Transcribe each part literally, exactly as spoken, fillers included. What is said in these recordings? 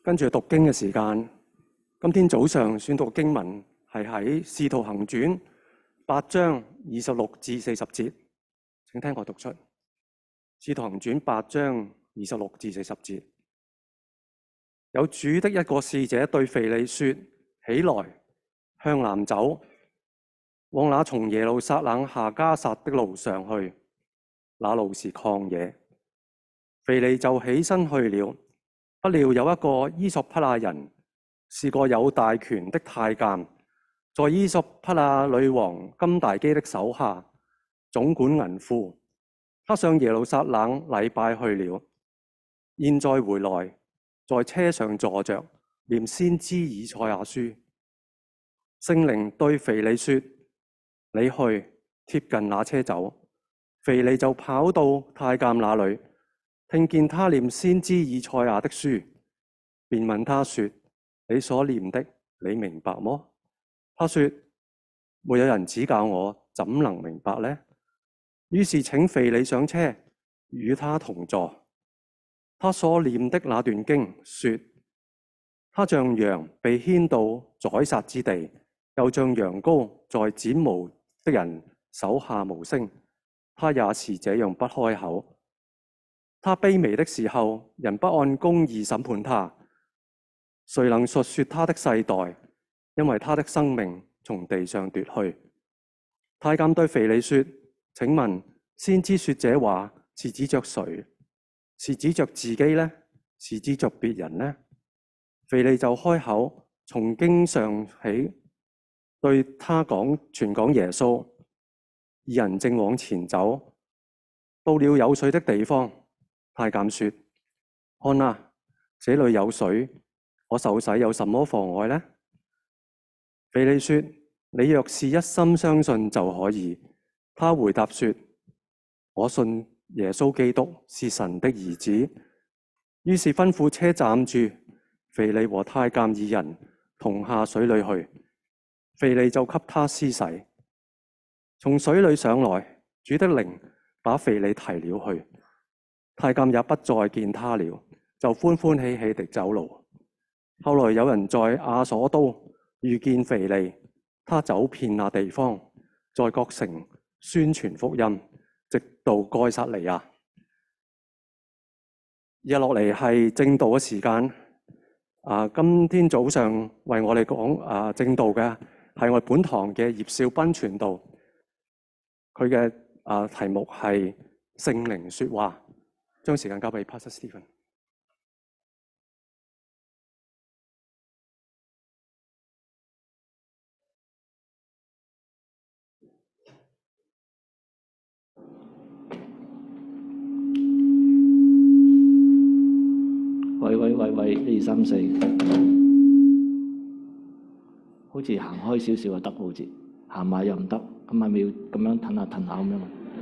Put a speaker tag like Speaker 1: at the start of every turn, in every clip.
Speaker 1: 跟住讀經嘅時間，今天早上宣讀經文係喺《使徒行傳》八章二十六至四十節。請聽我讀出《使徒行傳》八章二十六至四十節。有主的一個使者對腓利說：起來，向南走，往那從耶路撒冷下迦撒的路上去。那路是曠野。腓利就起身去了。不料有一個伊索匹亞人，是個有大權的太監，在伊索匹亞女王金大基的手下，總管銀庫。他上耶路撒冷禮拜去了，現在回來，在車上坐着，念先知以賽亞書。聖靈對腓利說：你去，貼近那車走。腓利就跑到太監那裏，聽見他念先知以賽亞的書，便問他說：你所念的，你明白麼？他說：沒有人指教我，怎能明白呢？於是請腓利上車，與他同坐。他所念的那段經說：他像羊被牽到宰殺之地，又像羊羔在剪毛的人手下無聲，他也是這樣不開口。他卑微的時候，人不按公義審判他，誰能述說他的世代？因為他的生命從地上奪去。太監對腓利說：請問先知說這話是指着誰？是指着自己呢？是指着別人呢？腓利就開口，從經上起對他講，傳講耶穌。二人正往前走，到了有水的地方。太監說：看啊，這裏有水，我受洗有什麼妨礙呢？腓利說：你若是一心相信就可以。他回答說：我信耶穌基督是神的兒子。於是吩咐車站住，腓利和太監二人同下水裏去。腓利就給他施洗。從水裏上來，主的靈把腓利提了去。太監也不再見他了，就歡歡喜喜地走路。後來有人在亞索都遇見腓利，他走遍那地方，在各城宣傳福音，直到該撒利亞。日落嚟係正道嘅時間。啊，今天早上為我哋講啊正道嘅係我哋本堂嘅葉少斌傳道，佢嘅啊題目係聖靈說話。將時間交俾 Pastor Stephen。
Speaker 2: 喂喂喂喂，一二三四，好似行開少少就得，好似行埋又唔得，咁係咪要咁樣褪下褪下咁樣？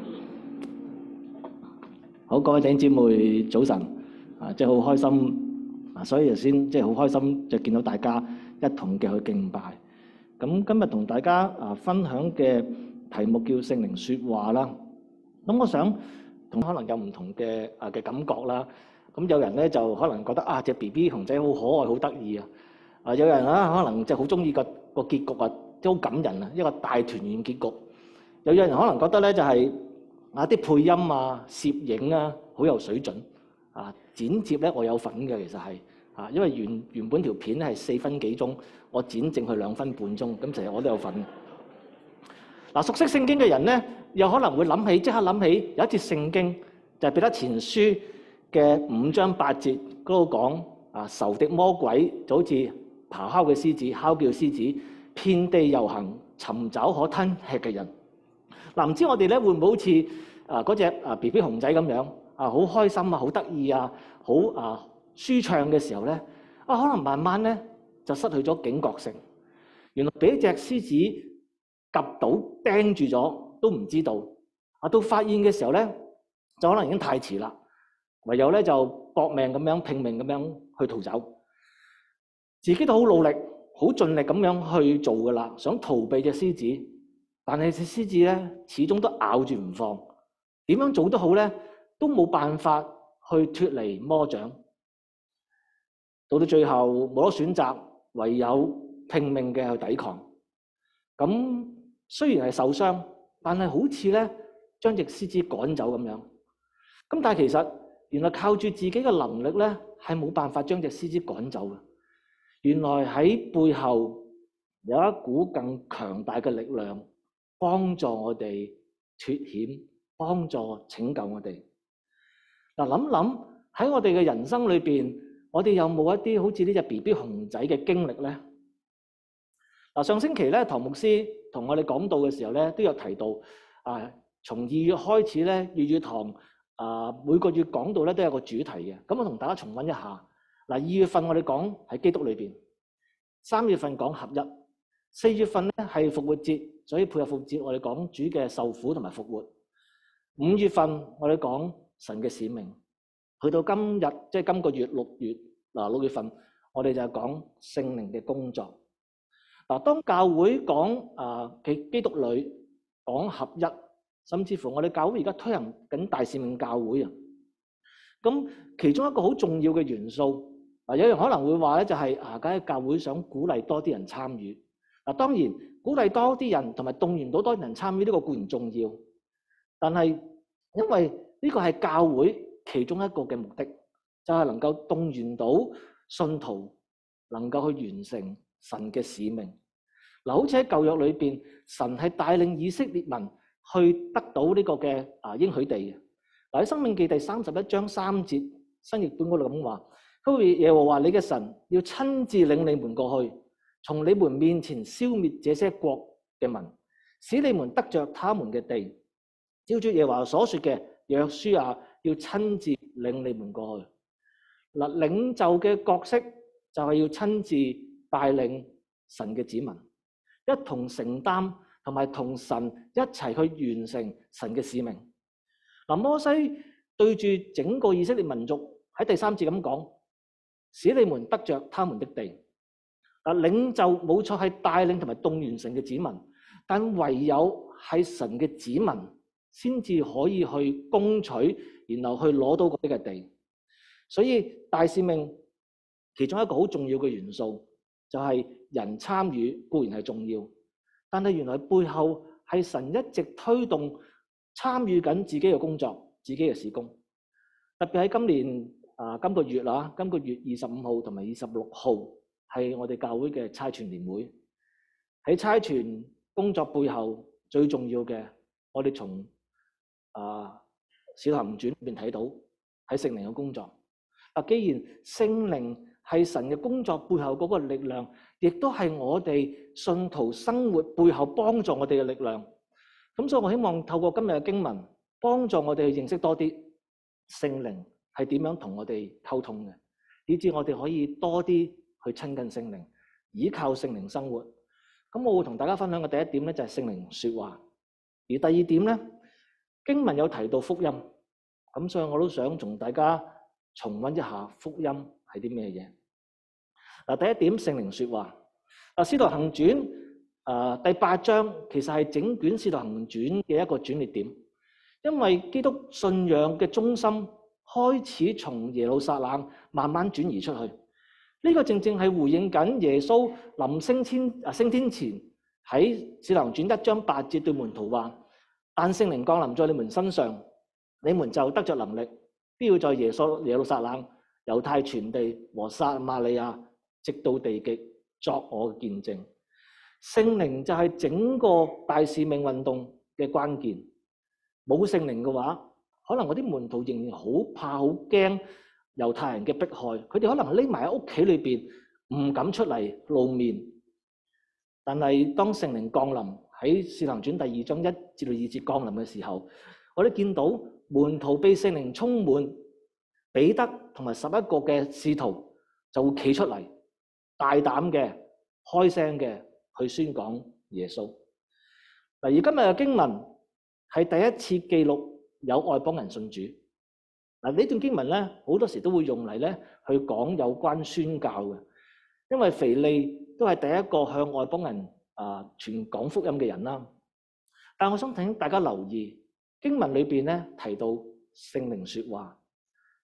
Speaker 2: 好，各位弟兄姊妹早晨，啊，即係好開心，啊，所以頭先即係好開心，就見到大家一同嘅去敬拜。咁今日同大家啊分享嘅題目叫聖靈說話啦。咁我想同可能有唔同嘅啊嘅感覺啦。咁有人咧就可能覺得啊隻 B B 熊仔好可愛好得意啊。啊有人啊可能就好中意個個結局啊，即係好感人啊，一個大團圓結局。又有人可能覺得咧就係、是。啊！啲配音啊、攝影啊，好有水準啊！剪接咧，我有份嘅，其實係啊，因為原原本條片係四分幾鐘，我剪淨佢兩分半鐘，咁其實我都有份。嗱、啊，熟悉聖經嘅人咧，又可能會諗起，即刻諗起有一節聖經就係彼得前書嘅五章八節嗰度講啊，仇敵魔鬼就好似咆哮嘅獅子，哮叫獅子，遍地遊行，尋找可吞吃嘅人。嗱，唔知我哋咧會唔會好似啊嗰隻啊 B B 熊仔咁樣啊，好開心啊，好得意啊，好啊舒暢嘅時候咧，啊可能慢慢咧就失去咗警覺性。原來俾隻獅子夾到釘住咗都唔知道，啊到發現嘅時候咧就可能已經太遲啦，唯有咧就搏命咁樣拼命咁樣去逃走，自己都好努力、好盡力咁樣去做噶啦，想逃避隻獅子。但係隻獅子咧，始終都咬住唔放，點樣做都好咧，都冇辦法去脫離魔掌。 到到最後冇得選擇，唯有拼命嘅去抵抗。咁雖然係受傷，但係好似咧將隻獅子趕走咁樣。咁但係其實原來靠住自己嘅能力咧，係冇辦法將隻獅子趕走嘅。原來喺背後有一股更強大嘅力量，幫助我哋脫險，幫助拯救我哋。嗱，諗諗喺我哋嘅人生裏邊，我哋有冇一啲好似呢隻 B B 熊仔嘅經歷咧？嗱，上星期咧，唐牧師同我哋講道嘅時候咧，都有提到啊，從二月開始咧，粵語堂啊每個月講道咧都有個主題嘅。咁我同大家重溫一下。嗱，二月份我哋講喺基督裏邊，三月份講合一，四月份咧係復活節，所以配合復活節我哋講主嘅受苦同埋復活。五月份我哋講神嘅使命，去到今日即係今個月六月嗱六月份，我哋就係講聖靈嘅工作。嗱，當教會講啊基基督裏講合一，甚至乎我哋教會而家推行緊大使命教會啊。咁其中一個好重要嘅元素，啊有人可能會話咧就係啊，梗係教會想鼓勵多啲人參與。嗱，當然鼓勵多啲人同埋動員到多啲人參與呢個固然重要，但係因為呢個係教會其中一個嘅目的，就係能夠動員到信徒能夠去完成神嘅使命。嗱，好似喺舊約裏邊，神係帶領以色列民去得到呢個嘅啊應許地嘅。嗱，喺申命記第三十一章三節新譯本嗰度咁話，佢話耶和華你嘅神要親自領你們過去，從你們面前消滅這些國嘅民，使你們得着他們嘅地。照住耶和華所說嘅，約書亞要親自領你們過去。嗱，領袖嘅角色就係要親自帶領神嘅子民，一同承擔同埋同神一齊去完成神嘅使命。嗱，摩西對住整個以色列民族喺第三節咁講，使你們得着他們的地。嗱，領袖冇錯係帶領同埋動員神嘅子民，但唯有係神嘅子民先至可以去攻取，然後去攞到嗰啲嘅地。所以大使命其中一個好重要嘅元素就係人參與固然係重要，但係原來背後係神一直推動參與緊自己嘅工作、自己嘅事工。特別喺今年啊，今個月啦，今個月二十五號同埋二十六號係我哋教會嘅差傳年會。喺差傳工作背後最重要嘅，我哋從啊《使徒行傳》裏邊睇到喺聖靈嘅工作。啊，既然聖靈係神嘅工作背後嗰個力量，亦都係我哋信徒生活背後幫助我哋嘅力量。咁所以我希望透過今日嘅經文，幫助我哋去認識多啲聖靈係點樣同我哋溝通嘅，以至我哋可以多啲去親近聖靈，依靠聖靈生活。咁我會同大家分享嘅第一點咧，就係聖靈說話。而第二點咧，經文有提到福音，咁所以我都想同大家重溫一下福音係啲咩嘢。嗱，第一點，聖靈說話。嗱，《使徒行傳》啊第八章其實係整卷《使徒行傳》嘅一個轉捩點，因為基督信仰嘅中心開始從耶路撒冷慢慢轉移出去。呢個正正係回應緊耶穌臨升天啊升天前喺《使徒行傳》一章八節對門徒話：但聖靈降臨在你們身上，你們就得着能力，必要在耶穌耶路撒冷、猶太全地和撒瑪利亞，直到地極，作我嘅見證。聖靈就係整個大使命運動嘅關鍵。冇聖靈嘅話，可能嗰啲門徒仍然好怕、好驚猶太人嘅迫害，佢哋可能匿埋喺屋企裏邊，唔敢出嚟露面。但係當聖靈降臨喺《使徒行傳》第二章一至到二節降臨嘅時候，我哋見到門徒被聖靈充滿，彼得同埋十一個嘅使徒就會企出嚟，大膽嘅、開聲嘅去宣講耶穌。嗱，而今日嘅經文係第一次記錄有外邦人信主。嗱，呢段經文咧，好多時都會用嚟咧去講有關宣教嘅，因為腓利都係第一個向外邦人啊傳講福音嘅人啦。但係我想請大家留意經文裏邊咧提到聖靈說話，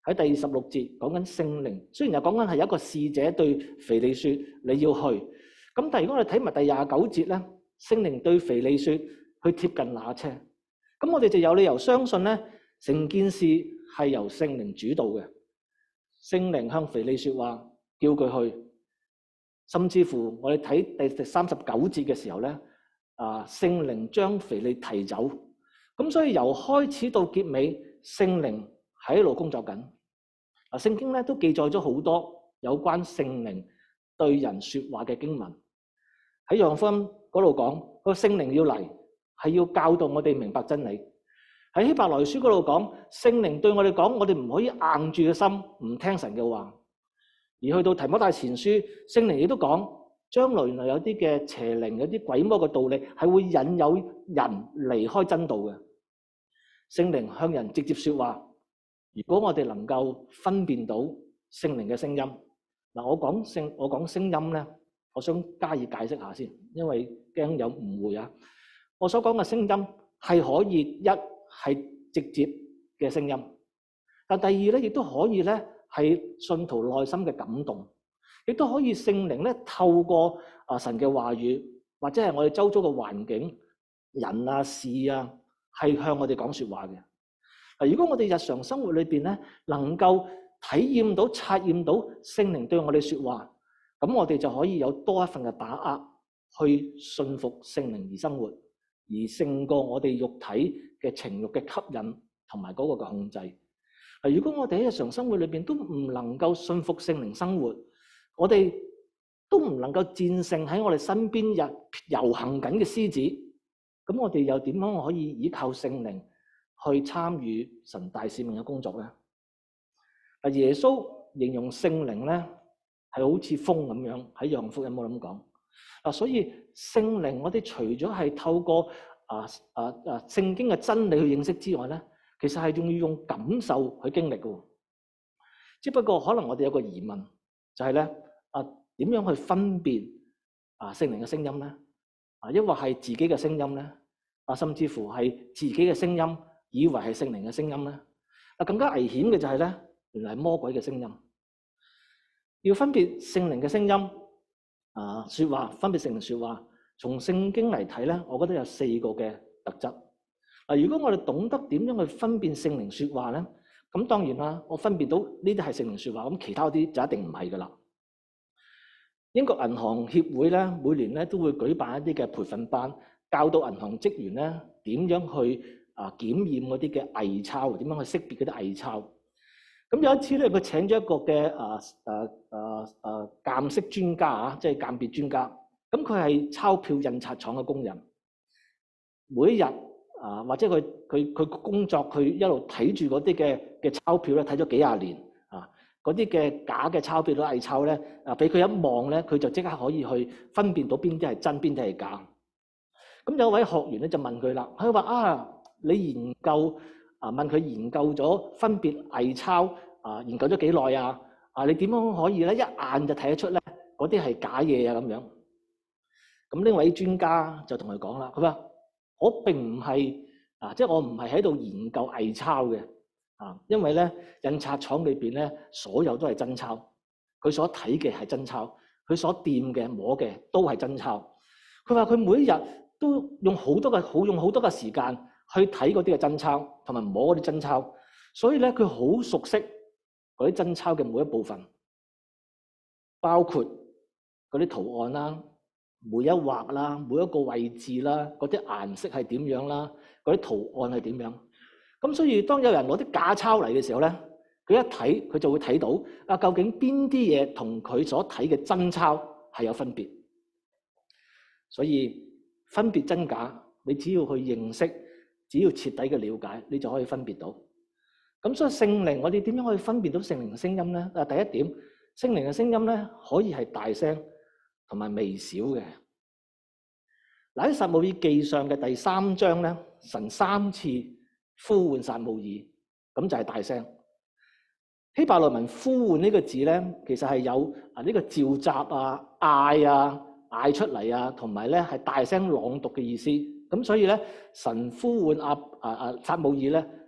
Speaker 2: 喺第十六節講緊聖靈，雖然又講緊係有一個使者對腓利說你要去，咁但係如果我哋睇埋第廿九節咧，聖靈對腓利說去貼近那車，咁我哋就有理由相信咧，成件事係由聖靈主導嘅。聖靈向腓利說話，叫佢去，甚至乎我哋睇第三十九節嘅時候咧，啊，聖靈將腓利提走，咁所以由開始到結尾，聖靈喺度工作緊。啊，聖經咧都記載咗好多有關聖靈對人說話嘅經文。喺約翰福音嗰度講，個聖靈要嚟係要教導我哋明白真理。喺希伯來書嗰度講，聖靈對我哋講，我哋唔可以硬住嘅心唔聽神嘅話。而去到提摩太前書，聖靈亦都講，將來原來有啲嘅邪靈、有啲鬼魔嘅道理係會引誘人離開真道嘅。聖靈向人直接說話。如果我哋能夠分辨到聖靈嘅聲音，嗱，我講聲我講聲音咧，我想加以解釋下先，因為驚有誤會啊。我所講嘅聲音係可以一係直接嘅聲音，但第二咧亦都可以咧係信徒內心嘅感動，亦都可以聖靈咧透過啊神嘅話語，或者係我哋周遭嘅環境、人啊事啊，係向我哋講說話嘅。如果我哋日常生活裏邊咧，能夠體驗到、察驗到聖靈對我哋說話，咁我哋就可以有多一份嘅把握去信服聖靈而生活，而勝過我哋肉體嘅情慾嘅吸引同埋嗰個嘅控制。如果我哋喺日常生活裏邊都唔能夠信服聖靈生活，我哋都唔能夠戰勝喺我哋身邊日遊行緊嘅獅子，咁我哋又點樣可以依靠聖靈去參與神大使命嘅工作咧？啊，耶穌形容聖靈咧係好似風咁樣，喺約翰福音有冇咁講？啊，所以聖靈我哋除咗係透過啊啊啊聖經嘅真理去認識之外咧，其實係仲要用感受去經歷嘅。只不過可能我哋有個疑問，就係咧啊點樣去分辨啊聖靈嘅聲音咧？啊，抑或係自己嘅聲音咧？啊，甚至乎係自己嘅聲音，以為係聖靈嘅聲音咧？啊，更加危險嘅就係咧，原來係魔鬼嘅聲音。要分別聖靈嘅聲音啊，說話分別聖靈說話，從聖經嚟睇咧，我覺得有四個嘅特質。嗱，如果我哋懂得點樣去分辨聖靈說話咧，咁當然啦，我分辨到呢啲係聖靈說話，咁其他啲就一定唔係噶啦。英國銀行協會咧，每年咧都會舉辦一啲嘅培訓班，教導銀行職員咧點樣去啊檢驗嗰啲嘅偽鈔，點樣去識別嗰啲偽鈔。咁有一次咧，佢請咗一個嘅啊啊啊啊鑑識專家啊，即係鑑別專家。咁佢係鈔票印刷廠嘅工人，每一日啊或者佢佢佢工作，佢一路睇住嗰啲嘅嘅鈔票咧，睇咗幾廿年啊，嗰啲嘅假嘅鈔票都偽鈔咧啊，俾佢一望咧，佢就即刻可以去分辨到邊啲係真，邊啲係假。咁有位學員咧就問佢啦，佢話啊，你研究啊問佢研究咗分別偽鈔啊，研究咗幾耐啊？啊，你點樣可以咧一眼就睇得出咧嗰啲係假嘢啊咁樣？咁呢位專家就同佢講啦，佢話我並唔係啊，即係我唔係喺度研究偽鈔嘅啊，因為咧印刷廠裏邊咧所有都係真鈔，佢所睇嘅係真鈔，佢所掂嘅摸嘅都係真鈔。佢話佢每一日都用好多嘅好用好多嘅時間去睇嗰啲嘅真鈔，同埋摸嗰啲真鈔，所以咧佢好熟悉嗰啲真鈔嘅每一部分，包括嗰啲圖案啦、每一畫啦、每一個位置啦、嗰啲顏色係點樣啦、嗰啲圖案係點樣。咁所以當有人攞啲假鈔嚟嘅時候咧，佢一睇佢就會睇到啊，究竟邊啲嘢同佢所睇嘅真鈔係有分別。所以分別真假，你只要去認識，只要徹底嘅了解，你就可以分別到。咁所以聖靈，我哋點樣可以分辨到聖靈嘅聲音咧？啊，第一點，聖靈嘅聲音咧可以係大聲同埋微小嘅。嗱，喺撒母耳記上嘅第三章咧，神三次呼喚撒母耳，咁就係大聲。希伯來文呼喚呢個字咧，其實係有啊呢個召集啊、嗌啊、嗌出嚟啊，同埋咧係大聲朗讀嘅意思。咁所以咧，神呼喚阿啊啊撒母耳咧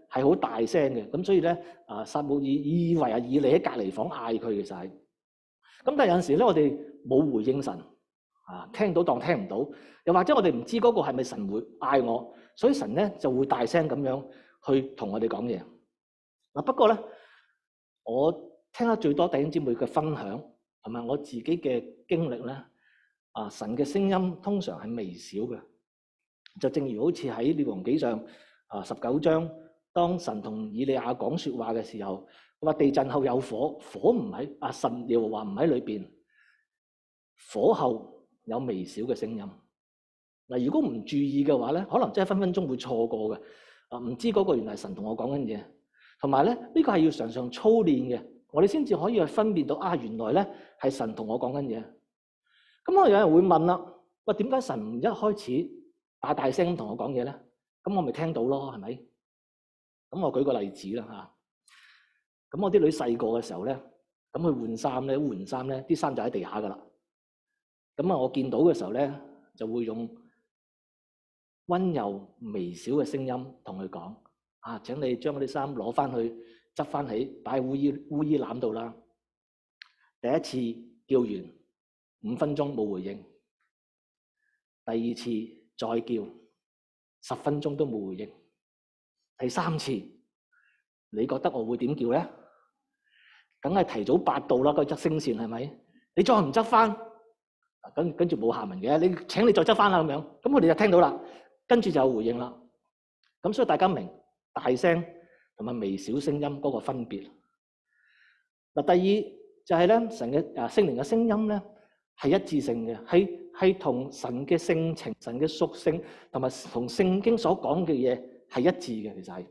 Speaker 2: 係好大聲嘅，咁所以咧啊，撒母耳以為啊以利喺隔離房嗌佢嘅就係。咁但係有陣時咧，我哋冇回應神啊，聽到當聽唔到，又或者我哋唔知嗰個係咪神會嗌我，所以神咧就會大聲咁樣去同我哋講嘢。嗱，不過咧，我聽得最多弟兄姊妹嘅分享同埋我自己嘅經歷咧，啊，神嘅聲音通常係微小嘅，就正如好似喺《列王紀上》啊十九章，當神同以利亞講說話嘅時候，話地震後有火，火唔喺啊神耶和華唔喺裏邊，火後有微小嘅聲音。嗱，如果唔注意嘅話咧，可能真係分分鐘會錯過嘅。啊，唔知嗰個原來係神同我講緊嘢，同埋咧呢個係要常常操練嘅，我哋先至可以去分辨到啊，原來咧係神同我講緊嘢。咁我有人會問啦，喂，點解神唔一開始大大聲同我講嘢咧？咁我咪聽到咯，係咪？咁我舉個例子啦嚇。咁我啲女細個嘅時候咧，咁去換衫咧，換衫咧，啲衫就喺地下噶啦。咁啊，我見到嘅時候咧，就會用溫柔微小嘅聲音同佢講：啊，請你將嗰啲衫攞翻去執翻起，擺喺烏衣烏衣籃度啦。第一次叫完五分鐘冇回應，第二次再叫十分鐘都冇回應，第三次你覺得我會點叫咧？梗係提早八到啦，個執聲線係咪？你再唔執翻，跟跟住冇下文嘅，你請你再執翻啦咁樣，咁我哋就聽到啦，跟住就有回應啦。咁所以大家明大聲同埋微小聲音嗰個分別。嗱，第二就係咧，神嘅啊聖靈嘅聲音咧係一致性嘅，係係同神嘅性情、神嘅屬性同埋同聖經所講嘅嘢係一致嘅，其實係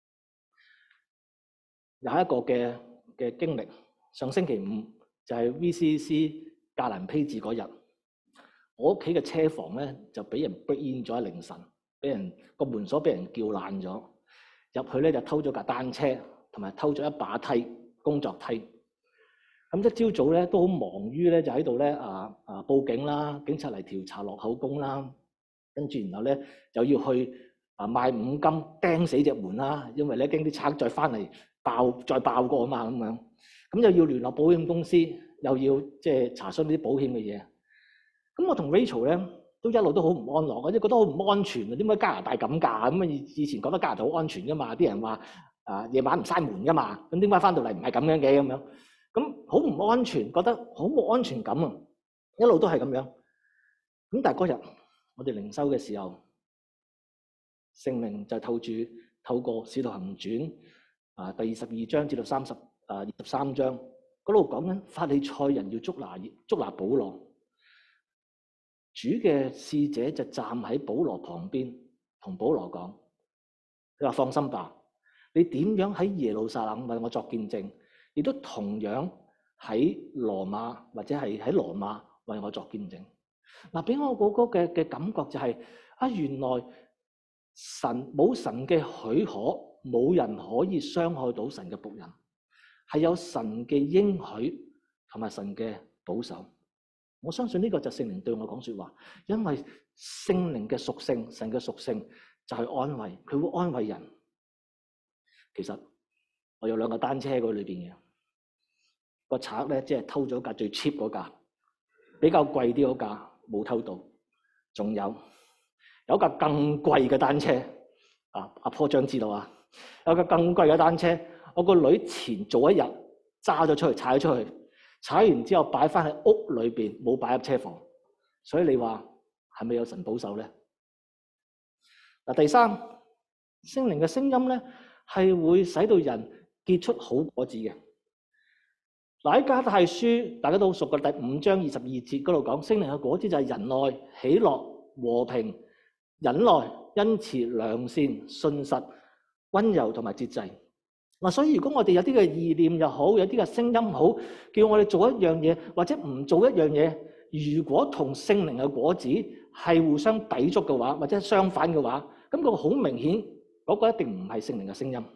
Speaker 2: 有一個嘅嘅經歷。上星期五就係 V C C 格蘭披治嗰日，我屋企嘅車房咧就俾人 break in 咗喺凌晨，俾人個門鎖俾人撬爛咗，入去咧就偷咗架單車，同埋偷咗一把梯工作梯。咁一朝早咧都好忙於咧就喺度咧啊啊報警啦，警察嚟調查落口供啦，跟住然後咧又要去啊賣五金釘死隻門啦，因為咧驚啲賊再翻嚟爆再爆過啊嘛咁樣，咁又要聯絡保險公司，又要即係查詢呢啲保險嘅嘢。咁我同 Rachel 咧都一路都好唔安樂，我即係覺得好唔安全啊！點解加拿大咁㗎？咁啊以以前覺得加拿大好安全㗎嘛，啲人話啊夜晚唔閂門㗎嘛，咁點解翻到嚟唔係咁樣嘅咁樣？咁好唔安全，覺得好冇安全感啊！一路都係咁樣。咁但係嗰日我哋靈修嘅時候，聖靈就透住透過使徒行傳啊第二十二章至到三十啊二十三章嗰度講緊法利賽人要捉拿捉拿保羅，主嘅使者就站喺保羅旁邊，同保羅講：佢話放心吧，你點樣喺耶路撒冷為我作見證，亦都同樣喺羅馬或者係喺羅馬為我作見證。嗱，俾我嗰個嘅嘅感覺就係、是、啊，原來神冇神嘅許可，冇人可以傷害到神嘅僕人，係有神嘅應許同埋神嘅保守。我相信呢個就聖靈對我講說話，因為聖靈嘅屬性，神嘅屬性就係安慰，佢會安慰人。其實我有兩個單車喺嗰裏邊嘅，個賊咧即係偷咗架最 cheap 嗰架，比較貴啲嗰架冇偷到，仲有有架更貴嘅單車。啊，阿坡章知道啊，有架更貴嘅單車，我個女前早一日揸咗出去，踩咗出去，踩完之後擺翻喺屋裏邊，冇擺入車房。所以你話係咪有神保守咧？嗱，第三，聖靈嘅聲音咧係會使到人結出好果子嘅。嗱，喺加拉太書大家都好熟嘅第五章二十二節嗰度講，聖靈嘅果子就係仁愛、喜樂、和平、忍耐、恩慈、良善、信實、溫柔同埋節制。嗱，所以如果我哋有啲嘅意念又好，有啲嘅聲音好，叫我哋做一樣嘢或者唔做一樣嘢，如果同聖靈嘅果子係互相抵觸嘅話，或者相反嘅話，咁個好明顯嗰個一定唔係聖靈嘅聲音。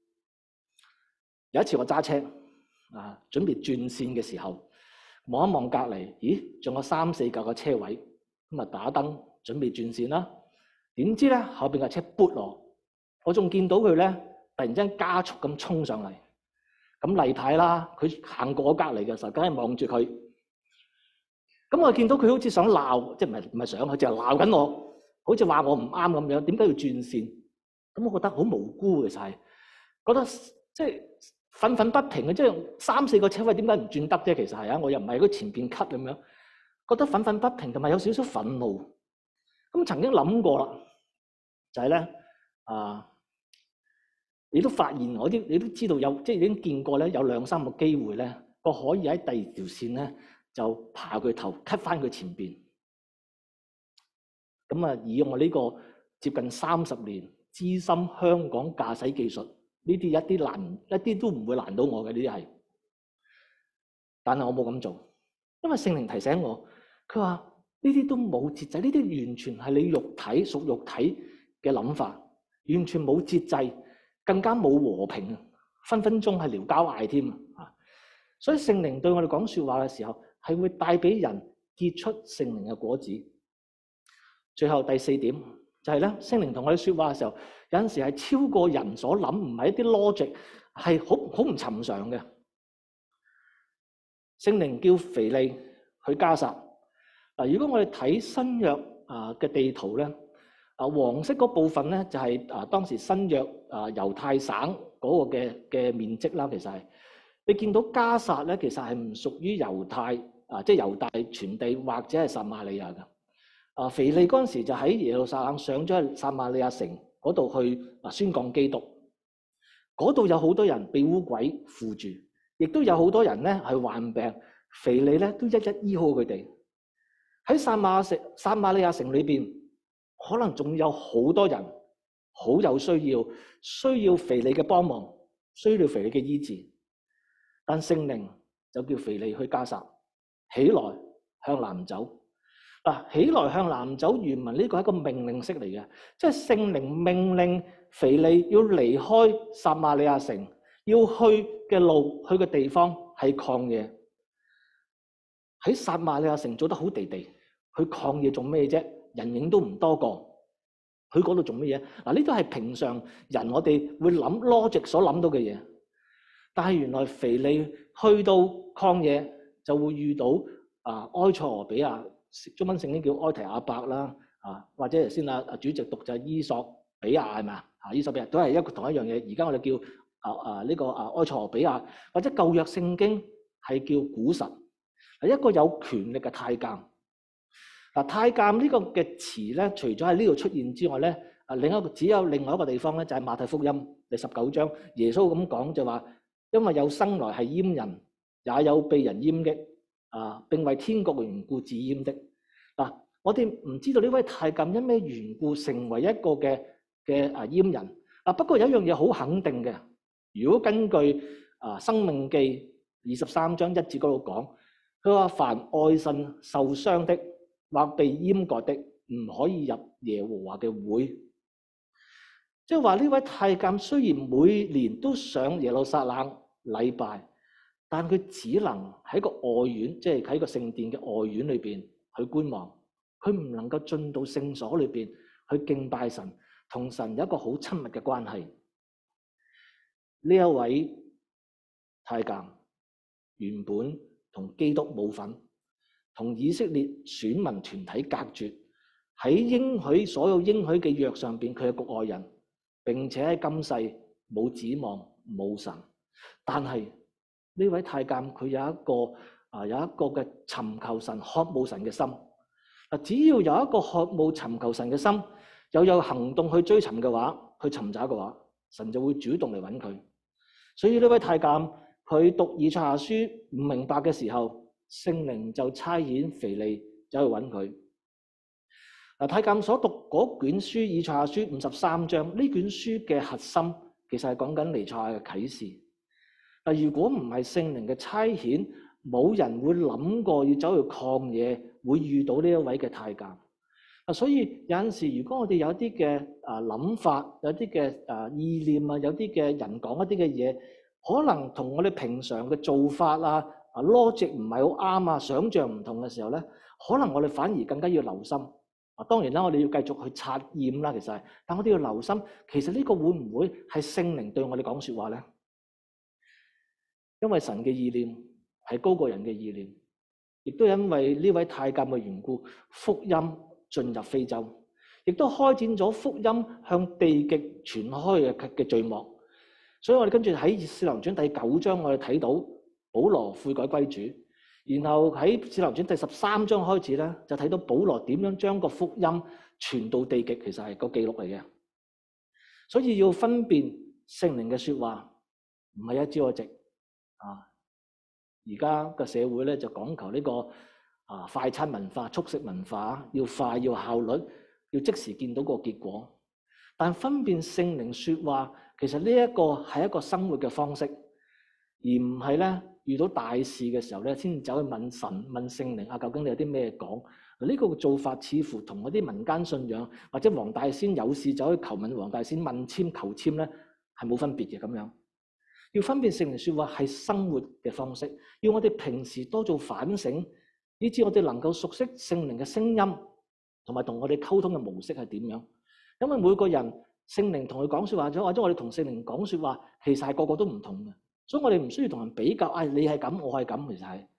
Speaker 2: 有一次我揸車啊，準備轉線嘅時候，望一望隔離，咦，仲有三四架嘅車位，咁啊打燈準備轉線啦。點知咧後邊架車撥落，我仲見到佢咧突然之間加速咁衝上嚟。咁例牌啦，佢行過我隔離嘅時候，梗係望住佢。咁我見到佢好似想鬧，即係唔係唔係想，佢就係鬧緊我，好似話我唔啱咁樣，點解要轉線？咁我覺得好無辜嘅就係，覺得即係憤憤不平嘅，即係三四個車位點解唔轉得啫？其實係啊，我又唔係喺前邊 cut 咁樣，覺得憤憤不平同埋有少少憤怒。咁曾經諗過啦，就係咧啊，你都發現我啲，你都知道有，即係已經見過咧，有兩三個機會咧，我可以喺第二條線咧就爬佢頭 cut 翻佢前邊。咁啊，以我呢個接近三十年資深香港駕駛技術，呢啲一啲難，一啲都唔會難到我嘅，呢啲係。但係我冇咁做，因為聖靈提醒我，佢話呢啲都冇節制，呢啲完全係你肉體屬肉體嘅諗法，完全冇節制，更加冇和平，分分鐘係撩交嗌添啊！所以聖靈對我哋講説話嘅時候，係會帶俾人結出聖靈嘅果子。最後第四點就係咧，聖靈同我哋説話嘅時候，有陣時係超過人所諗，唔係一啲 logic，係好好唔尋常嘅。聖靈叫腓利去迦薩。嗱，如果我哋睇新約啊嘅地圖咧，啊黃色嗰部分咧就係啊當時新約啊猶太省嗰個嘅嘅面積啦。其實係你見到迦薩咧，其實係唔屬於猶太啊，即係猶大全地或者係撒瑪利亞嘅。啊，腓利嗰陣時就喺耶路撒冷上咗去撒瑪利亞城嗰度去啊宣講基督。嗰度有好多人被污鬼附住，亦都有好多人咧係患病，腓利咧都一一醫好佢哋。喺撒瑪城、撒瑪利亞城裏邊，可能仲有好多人好有需要，需要腓利嘅幫忙，需要腓利嘅醫治。但聖靈就叫腓利去迦薩，起來向南走。嗱，起來向南走，原文呢個係一個命令式嚟嘅，即係聖靈命令腓利要離開撒瑪利亞城，要去嘅路，去嘅地方係曠野。喺撒瑪利亞城做得好地地，去曠野做咩啫？人影都唔多個，去嗰度做乜嘢？嗱，呢都係平常人我哋會諗 logic 所諗到嘅嘢。但係原來腓利去到曠野就會遇到啊埃塞俄比亞。中文聖經叫埃提亞伯啦，啊或者頭先啊啊主席讀就係伊索比亞係咪啊？啊伊索比亞都係一個同一樣嘢。而家我哋叫啊啊呢個啊埃塞俄比亞，或者舊約聖經係叫古實，係一個有權力嘅太監。嗱，太監呢個嘅詞咧，除咗喺呢度出現之外咧，啊另一個只有另外一個地方咧，就係馬太福音第十九章，耶穌咁講就話，因為有生來係閹人，也有被人閹嘅。啊！並為天國嘅緣故自閹的。嗱、啊，我哋唔知道呢位太監因咩緣故成為一個嘅嘅啊閹人。啊，不過有一樣嘢好肯定嘅，如果根據啊《申命記》二十三章一節嗰度講，佢話凡愛神受傷的或被閹割的，唔可以入耶和華嘅會。即係話呢位太監雖然每年都上耶路撒冷禮拜，但佢只能喺個外院，即係喺個聖殿嘅外院裏邊去觀望，佢唔能夠進到聖所裏邊去敬拜神，同神有一個好親密嘅關係。呢一位太監原本同基督冇份，同以色列選民團體隔絕，喺應許所有應許嘅約上邊，佢係局外人，並且喺今世冇指望冇神，但係。呢位太監佢有一個啊有一個嘅尋求神、渴慕神嘅心。嗱，只要有一個渴慕尋求神嘅心，又有行動去追尋嘅話，去尋找嘅話，神就會主動嚟揾佢。所以呢位太監佢讀以賽亞書唔明白嘅時候，聖靈就差遣腓利走去揾佢。嗱，太監所讀嗰卷書以賽亞書五十三章，呢卷書嘅核心其實係講緊彌賽亞嘅啟示。嗱，如果唔係聖靈嘅差遣，冇人會諗過要走去曠野，會遇到呢一位嘅太監。啊，所以有陣時，如果我哋有啲嘅啊諗法，有啲嘅啊意念啊，有啲嘅人講一啲嘅嘢，可能同我哋平常嘅做法啊啊 logic 唔係好啱啊，想像唔同嘅時候咧，可能我哋反而更加要留心。 啊，當然啦，我哋要繼續去察驗啦，其實係，但我哋要留心，其實呢個會唔會係聖靈對我哋講說話咧？因為神嘅意念係高過人嘅意念，亦都因為呢位太監嘅緣故，福音進入非洲，亦都開展咗福音向地極傳開嘅嘅序幕。所以我哋跟住喺《使徒行傳》第九章，我哋睇到保羅悔改歸主。然後喺《使徒行傳》第十三章開始咧，就睇到保羅點樣將個福音傳到地極，其實係個記錄嚟嘅。所以要分辨聖靈嘅說話，唔係一朝一夕啊！而家個社會咧就講求呢個啊快餐文化、速食文化，要快、要效率、要即時見到個結果。但分辨聖靈說話，其實呢一個係一個生活嘅方式，而唔係咧。遇到大事嘅時候咧，先走去問神、問聖靈啊，究竟你有啲咩講？呢個做法似乎同嗰啲民間信仰或者黃大仙有事走去求問黃大仙問簽求簽咧，係冇分別嘅咁樣。要分辨聖靈說話係生活嘅方式，要我哋平時多做反省，以致我哋能夠熟悉聖靈嘅聲音，同埋同我哋溝通嘅模式係點樣。因為每個人聖靈同佢講說話咗，或者我哋同聖靈講說話，其實係個個都唔同嘅。所以我哋唔需要同人比較，哎，你係咁，我係咁，其實係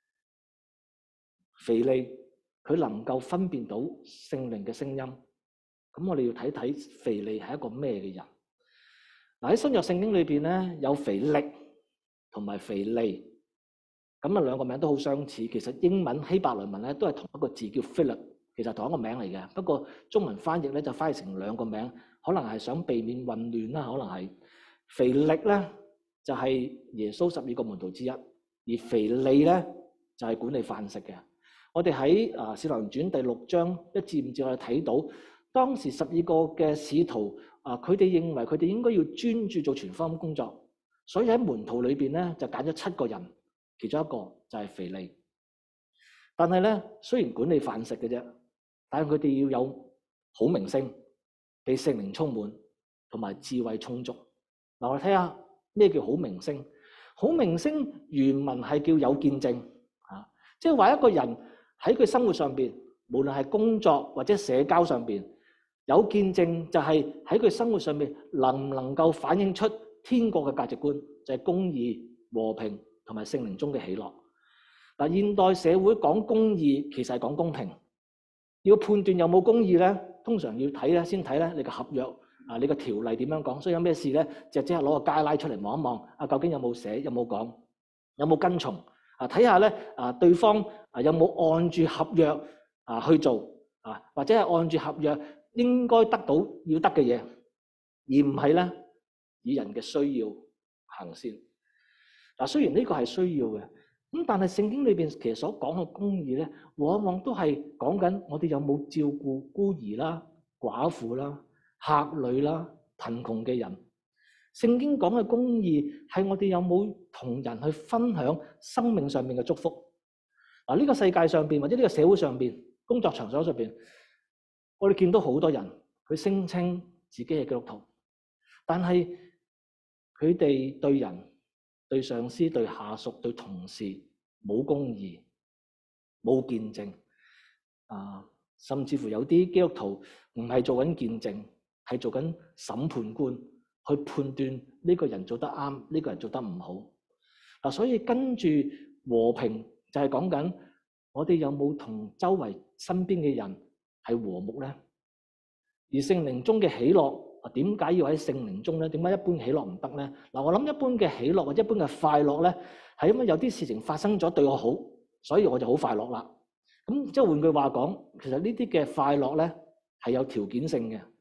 Speaker 2: 腓利佢能夠分辨到聖靈嘅聲音，咁我哋要睇睇腓利係一個咩嘅人。嗱，喺新約聖經裏邊咧，有腓力同埋腓利，咁啊兩個名都好相似。其實英文希伯來文咧都係同一個字叫 Philip，其實同一個名嚟嘅。不過中文翻譯咧就翻譯成兩個名，可能係想避免混亂啦，可能係腓力咧。就係耶穌十二個門徒之一，而腓利咧就係管理飯食嘅。我哋喺啊《使徒行傳》第六章一至五節，我哋睇到當時十二個嘅使徒啊，佢哋認為佢哋應該要專注做傳福音工作，所以喺門徒裏邊咧就揀咗七個人，其中一個就係腓利。但係咧雖然管理飯食嘅啫，但係佢哋要有好名聲，被聖靈充滿，同埋智慧充足。嗱，我哋睇下。咩叫好名聲？好名聲原文係叫有見證啊，即係話一個人喺佢生活上邊，無論係工作或者社交上邊，有見證就係喺佢生活上邊能唔能夠反映出天國嘅價值觀，就係公義、和平同埋聖靈中嘅喜樂。嗱，現代社會講公義，其實係講公平。要判斷有冇公義咧，通常要睇咧，先睇咧你個合約。啊！你個條例點樣講？所以有咩事咧，就即刻攞個街拉出嚟望一望。啊，究竟有冇寫？有冇講？有冇跟從？啊，睇下咧，啊，對方啊有冇按住合約啊去做？啊，或者係按住合約應該得到要得嘅嘢，而唔係咧以人嘅需要行先。嗱，雖然呢個係需要嘅，咁但係聖經裏邊其實所講嘅公義咧，往往都係講緊我哋有冇照顧孤兒啦、寡婦啦、客旅啦、貧窮嘅人。聖經講嘅公義係我哋有冇同人去分享生命上面嘅祝福。嗱，呢個世界上邊或者呢個社會上邊、工作場所上邊，我哋見到好多人佢聲稱自己係基督徒，但係佢哋對人、對上司、對下屬、對同事冇公義、冇見證啊，甚至乎有啲基督徒唔係做緊見證，係做緊審判官，去判斷呢個人做得啱，呢個人做得唔好。嗱，所以跟住和平就係講緊我哋有冇同周圍身邊嘅人係和睦咧？而聖靈中嘅喜樂啊，點解要喺聖靈中咧？點解一般喜樂唔得咧？嗱，我諗一般嘅喜樂或者一般嘅快樂咧，係因為有啲事情發生咗對我好，所以我就好快樂啦。咁即係換句話講，其實呢啲嘅快樂咧係有條件性嘅。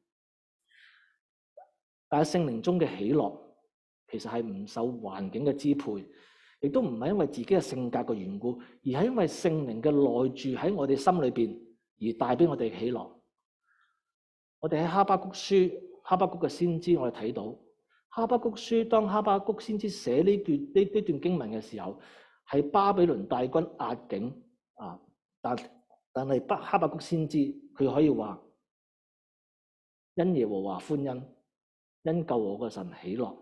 Speaker 2: 但係聖靈中嘅喜樂，其實係唔受環境嘅支配，亦都唔係因為自己嘅性格嘅緣故，而係因為聖靈嘅內住喺我哋心裏邊，而帶俾我哋喜樂。我哋喺哈巴谷書，哈巴谷嘅先知，我哋睇到哈巴谷書，當哈巴谷先知寫呢段呢呢段經文嘅時候，係巴比倫大軍壓境啊，但但係巴哈巴谷先知佢可以話因耶和華歡欣。因救我嘅神喜樂，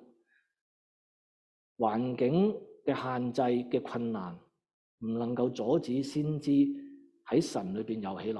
Speaker 2: 環境嘅限制嘅困難唔能夠阻止先知喺神裏邊有喜樂，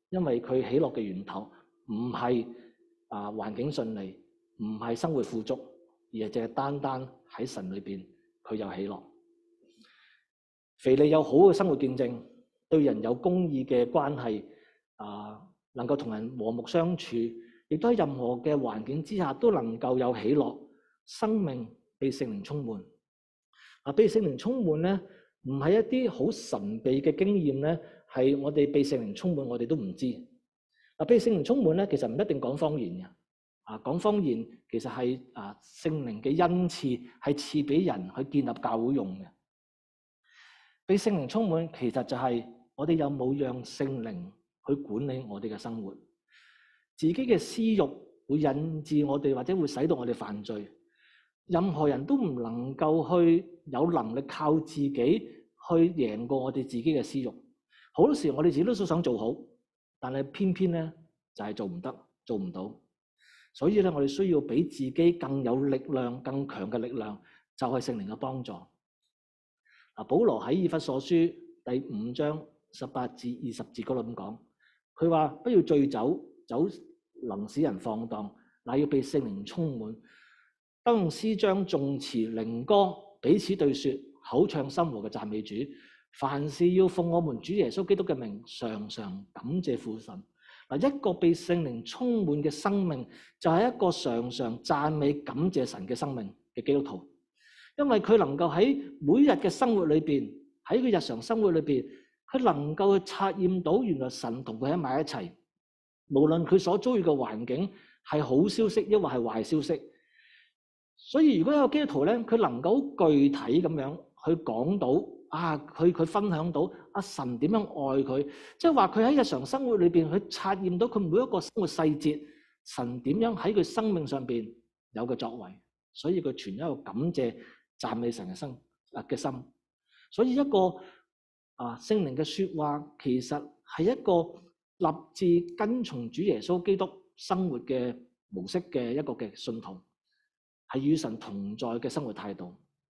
Speaker 2: 因為佢喜樂嘅源頭唔係啊環境順利，唔係生活富足，而係淨係單單喺神裏邊佢有喜樂。腓利有好嘅生活見證，對人有公義嘅關係，啊，能夠同人和睦相處，亦都喺任何嘅環境之下都能夠有喜樂，生命被聖靈充滿。啊，被聖靈充滿咧，唔係一啲好神秘嘅經驗咧，係我哋被聖靈充滿，我哋都唔知。啊，被聖靈充滿咧，其實唔一定講方言嘅。啊，講方言其實係啊聖靈嘅恩賜，係賜俾人去建立教會用嘅。被聖靈充滿，其實就係我哋有冇讓聖靈去管理我哋嘅生活。自己嘅私欲會引致我哋，或者會使到我哋犯罪。任何人都唔能夠去有能力靠自己去贏過我哋自己嘅私欲。好多時我哋自己都想做好，但係偏偏咧就係做唔得，做唔到。所以咧，我哋需要比自己更有力量、更強嘅力量，就係聖靈嘅幫助。嗱，保羅喺以弗所書第五章十八至二十節嗰度咁講，佢話不要醉酒，酒能使人放蕩，乃要被聖靈充滿，當用詩章、頌詞、靈歌彼此對說，口唱心和嘅讚美主。凡事要奉我們主耶穌基督嘅名，常常感謝父神。嗱，一個被聖靈充滿嘅生命，就係一個常常讚美感謝神嘅生命嘅基督徒。因為佢能夠喺每日嘅生活裏邊，喺佢日常生活裏邊，佢能夠去察驗到原來神同佢喺埋一齊。無論佢所遭遇嘅環境係好消息，抑或係壞消息。所以如果有個基督徒咧，佢能夠具體咁樣去講到啊，佢佢分享到啊神點樣愛佢，即係話佢喺日常生活裏邊去察驗到佢每一個生活細節，神點樣喺佢生命上邊有個作為，所以佢存一個感謝讚美神嘅心啊嘅心。所以一個啊聖靈嘅說話，其實係一個立志跟從主耶穌基督生活嘅模式嘅一個嘅信徒，係與神同在嘅生活態度。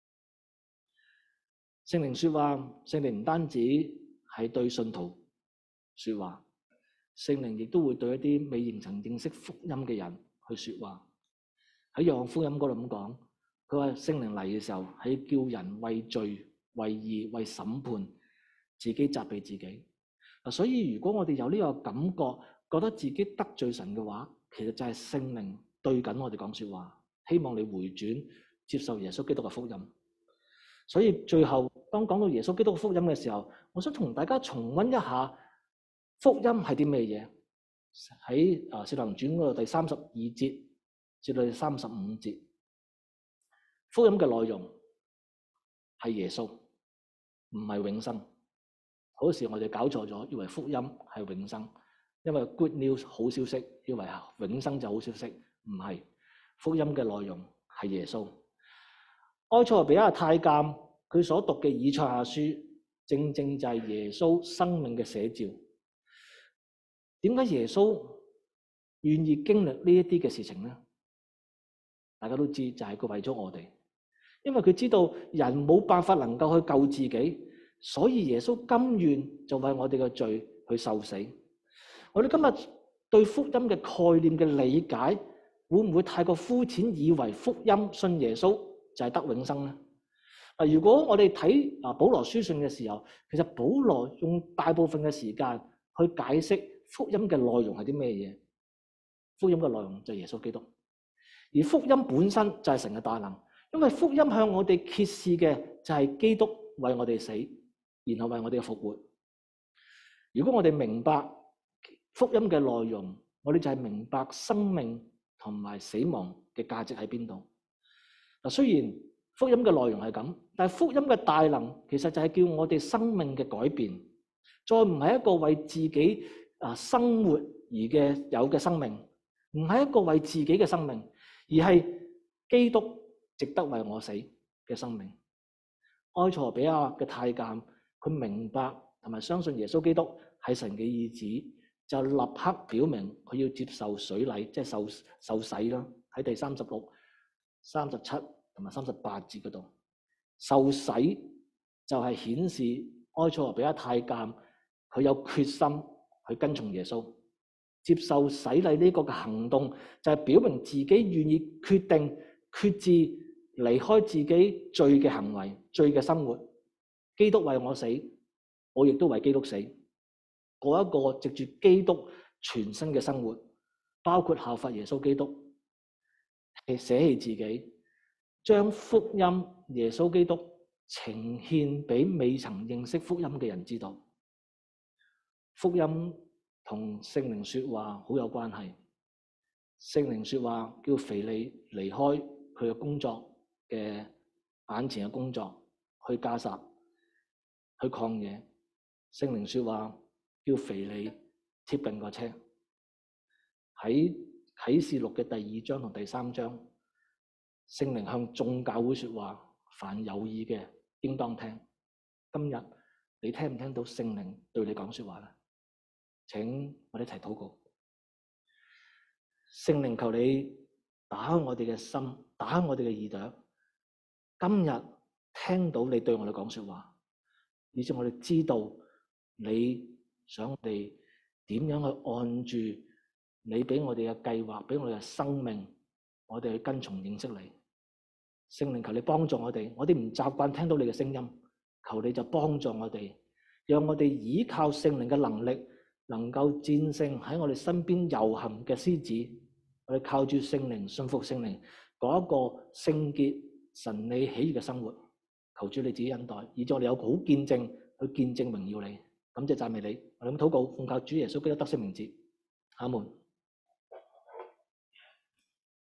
Speaker 2: 聖靈說話，聖靈唔單止係對信徒說話，聖靈亦都會對一啲未認曾認識福音嘅人去說話。喺約翰福音嗰度咁講，佢話聖靈嚟嘅時候係叫人為罪、為義、為審判，自己責備自己。所以如果我哋有呢個感覺，覺得自己得罪神嘅話，其實就係聖靈對緊我哋講說話，希望你回轉接受耶穌基督嘅福音。所以最後當講到耶穌基督嘅福音嘅時候，我想同大家重溫一下福音係啲咩嘢。喺啊《使徒行傳》嗰度第三十二節至到第三十五節，福音嘅內容係耶穌，唔係永生。好多時我哋搞錯咗，以為福音係永生，因為 good news 好消息，以為永生就好消息，唔係。福音嘅內容係耶穌。埃塞俄比亞太監佢所讀嘅以賽亞書，正正就係耶穌生命嘅寫照。點解耶穌願意經歷呢一啲嘅事情呢？大家都知就係佢為咗我哋，因為佢知道人冇辦法能夠去救自己，所以耶穌甘願就為我哋嘅罪去受死。我哋今日對福音嘅概念嘅理解，會唔會太過膚淺，以為福音信耶穌就係得永生呢？嗱，如果我哋睇啊保羅書信嘅時候，其實保羅用大部分嘅時間去解釋福音嘅內容係啲咩嘢？福音嘅內容就係耶穌基督，而福音本身就係神嘅大能，因為福音向我哋揭示嘅就係基督為我哋死，然後為我哋嘅復活。如果我哋明白福音嘅內容，我哋就係明白生命同埋死亡嘅價值喺邊度。嗱，雖然福音嘅內容係咁，但係福音嘅大能其實就係叫我哋生命嘅改變，再唔係一個為自己啊生活而嘅有嘅生命，唔係一個為自己嘅生命，而係基督值得為我死嘅生命。埃塞俄比亞嘅太監，佢明白同埋相信耶穌基督係神嘅意旨，就立刻表明佢要接受水禮，即係受受洗啦。喺第三十六、三十七同埋三十八節嗰度，受洗就係顯示埃塞俄比亞太監佢有決心去跟從耶穌。接受洗禮呢個嘅行動，就係表明自己願意決定、決志離開自己罪嘅行為、罪嘅生活。基督為我死，我亦都為基督死。過一個藉住基督全新嘅生活，包括效法耶穌基督，係捨棄自己，將福音耶穌基督呈獻俾未曾認識福音嘅人知道。福音同聖靈說話好有關係。聖靈說話叫腓利離開佢嘅工作嘅眼前嘅工作，去加撒，去曠野。聖靈說話叫腓利貼近個車。喺啟示錄嘅第二章同第三章，聖靈向眾教會說話，凡有耳嘅應當聽。今日你聽唔聽到聖靈對你講說話呢？請我哋一齊禱告。聖靈，求你打開我哋嘅心，打開我哋嘅耳朵。今日聽到你對我哋講說話，以致我哋知道你想我哋點樣去按住你俾我哋嘅計劃，俾我哋嘅生命，我哋去跟從認識你。聖靈，求你幫助我哋，我哋唔習慣聽到你嘅聲音，求你就幫助我哋，讓我哋依靠聖靈嘅能力，能夠戰勝喺我哋身邊遊行嘅獅子。我哋靠住聖靈，信服聖靈，過一個聖潔、神你喜悅嘅生活。求主你自己引導，以致我哋有好見證去見證榮耀你。感謝讚美你，我哋咁禱告，奉靠主耶穌基督得勝名字，阿門。